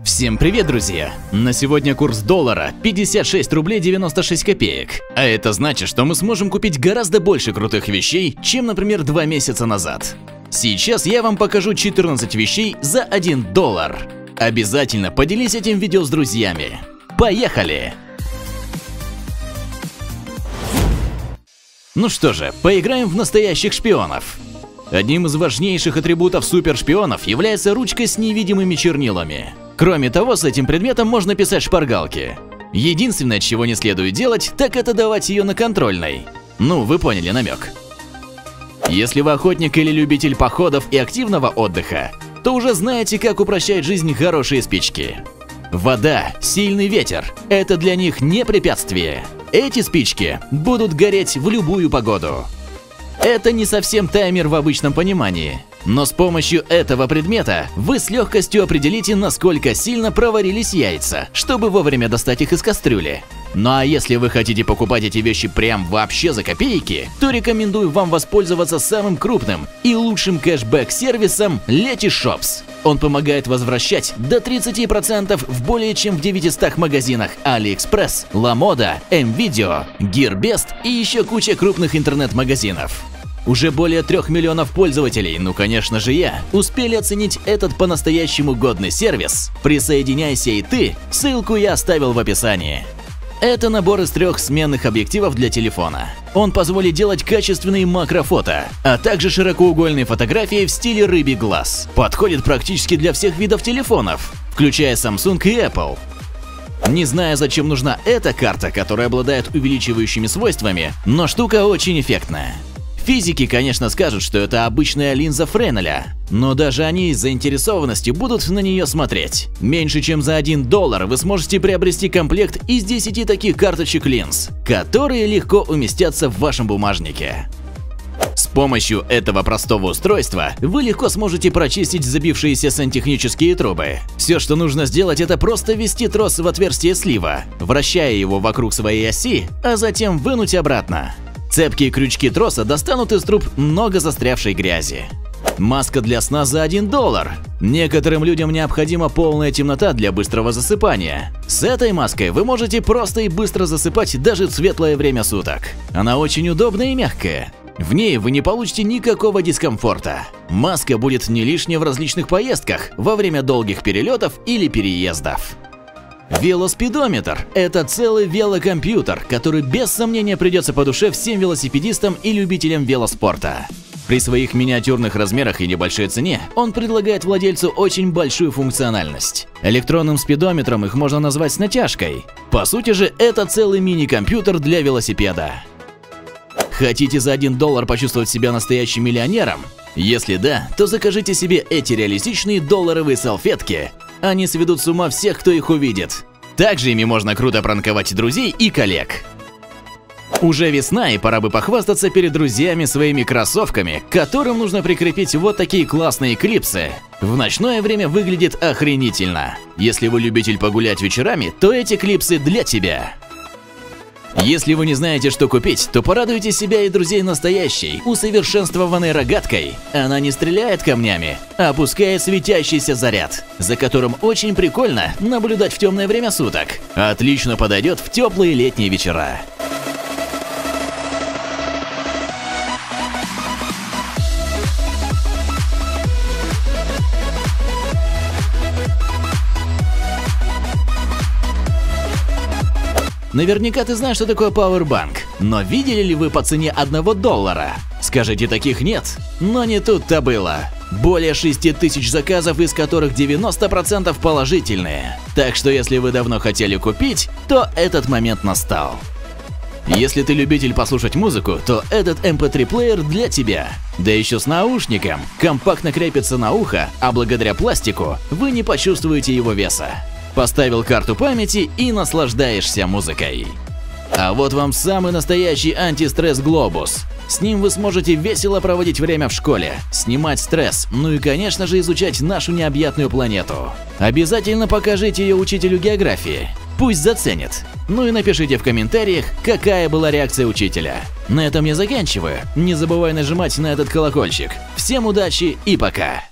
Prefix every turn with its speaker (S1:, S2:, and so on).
S1: Всем привет, друзья! На сегодня курс доллара 56 рублей 96 копеек. А это значит, что мы сможем купить гораздо больше крутых вещей, чем, например, 2 месяца назад. Сейчас я вам покажу 14 вещей за $1. Обязательно поделись этим видео с друзьями. Поехали! Ну что же, поиграем в настоящих шпионов. Одним из важнейших атрибутов супершпионов является ручка с невидимыми чернилами. Кроме того, с этим предметом можно писать шпаргалки. Единственное, чего не следует делать, так это давать ее на контрольной. Ну, вы поняли намек. Если вы охотник или любитель походов и активного отдыха, то уже знаете, как упрощает жизнь хорошие спички. Вода, сильный ветер – это для них не препятствие. Эти спички будут гореть в любую погоду. Это не совсем таймер в обычном понимании, но с помощью этого предмета вы с легкостью определите, насколько сильно проварились яйца, чтобы вовремя достать их из кастрюли. Ну а если вы хотите покупать эти вещи прям вообще за копейки, то рекомендую вам воспользоваться самым крупным и лучшим кэшбэк-сервисом Letyshops. Он помогает возвращать до 30% в более чем в 900 магазинах AliExpress, LaModa, MVideo, GearBest и еще куча крупных интернет-магазинов. Уже более 3 миллионов пользователей, ну конечно же я, успели оценить этот по-настоящему годный сервис. Присоединяйся и ты, ссылку я оставил в описании. Это набор из 3 сменных объективов для телефона. Он позволит делать качественные макрофото, а также широкоугольные фотографии в стиле рыбий глаз. Подходит практически для всех видов телефонов, включая Samsung и Apple. Не знаю, зачем нужна эта карта, которая обладает увеличивающими свойствами, но штука очень эффектная. Физики, конечно, скажут, что это обычная линза Френеля, но даже они с заинтересованностью будут на нее смотреть. Меньше чем за $1 вы сможете приобрести комплект из 10 таких карточек линз, которые легко уместятся в вашем бумажнике. С помощью этого простого устройства вы легко сможете прочистить забившиеся сантехнические трубы. Все, что нужно сделать, это просто ввести трос в отверстие слива, вращая его вокруг своей оси, а затем вынуть обратно. Цепкие крючки троса достанут из труб много застрявшей грязи. Маска для сна за $1. Некоторым людям необходима полная темнота для быстрого засыпания. С этой маской вы можете просто и быстро засыпать даже в светлое время суток. Она очень удобная и мягкая. В ней вы не получите никакого дискомфорта. Маска будет не лишняя в различных поездках, во время долгих перелетов или переездов. Велоспидометр – это целый велокомпьютер, который без сомнения придется по душе всем велосипедистам и любителям велоспорта. При своих миниатюрных размерах и небольшой цене он предлагает владельцу очень большую функциональность. Электронным спидометром их можно назвать с натяжкой. По сути же, это целый мини-компьютер для велосипеда. Хотите за $1 почувствовать себя настоящим миллионером? Если да, то закажите себе эти реалистичные долларовые салфетки. Они сведут с ума всех, кто их увидит. Также ими можно круто пранковать друзей и коллег. Уже весна, и пора бы похвастаться перед друзьями своими кроссовками, к которым нужно прикрепить вот такие классные клипсы. В ночное время выглядит охренительно. Если вы любитель погулять вечерами, то эти клипсы для тебя. Если вы не знаете, что купить, то порадуйте себя и друзей настоящей, усовершенствованной рогаткой. Она не стреляет камнями, а пускает светящийся заряд, за которым очень прикольно наблюдать в темное время суток. Отлично подойдет в теплые летние вечера. Наверняка ты знаешь, что такое Powerbank, но видели ли вы по цене $1? Скажите, таких нет? Но не тут-то было. Более 6000 заказов, из которых 90% положительные. Так что если вы давно хотели купить, то этот момент настал. Если ты любитель послушать музыку, то этот MP3-плеер для тебя. Да еще с наушником. Компактно крепится на ухо, а благодаря пластику вы не почувствуете его веса. Поставил карту памяти и наслаждаешься музыкой. А вот вам самый настоящий антистресс Globus. С ним вы сможете весело проводить время в школе, снимать стресс, ну и конечно же изучать нашу необъятную планету. Обязательно покажите ее учителю географии. Пусть заценит. Ну и напишите в комментариях, какая была реакция учителя. На этом я заканчиваю. Не забывай нажимать на этот колокольчик. Всем удачи и пока!